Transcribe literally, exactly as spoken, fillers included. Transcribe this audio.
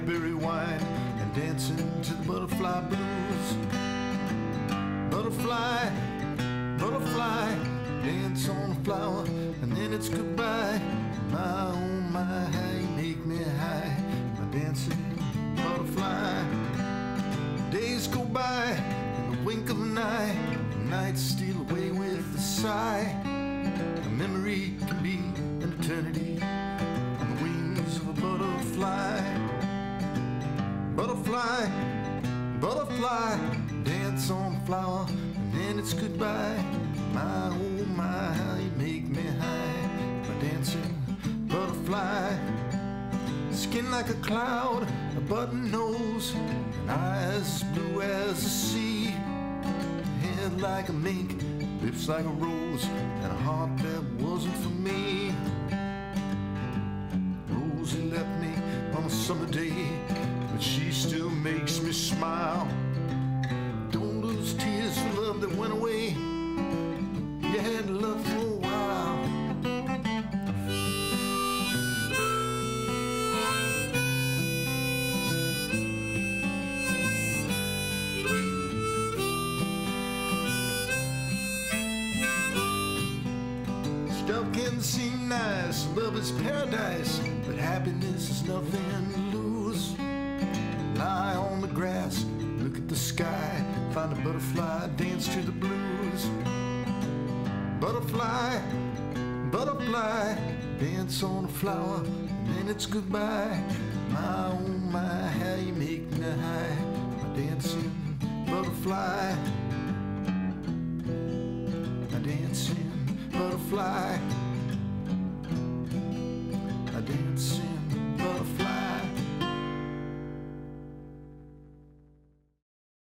blackberry wine and dancing to the butterfly blues. Butterfly, butterfly, dance on a flower and then it's goodbye. My oh my, how you make me high, my dancing butterfly. Days go by in the wink of an eye, the nights steal away with a sigh. A memory can be an eternity on the wings of a butterfly. Butterfly, butterfly, dance on a flower and then it's goodbye. My oh my, how you make me high, my dancing butterfly. Skin like a cloud, a button nose, and eyes blue as the sea. Head like a mink, lips like a rose, and a heart that wasn't for me. Rosie left me on a summer day, but she still makes me smile. Don't lose tears for love that went away. You had love for a while. Stuff can seem nice, love is paradise, but happiness is nothing to lose. Lie on the grass, look at the sky, find a butterfly, dance to the blues. Butterfly, butterfly, dance on a flower, and then it's goodbye. My oh my, how you make me high, my dancing butterfly, my dancing butterfly.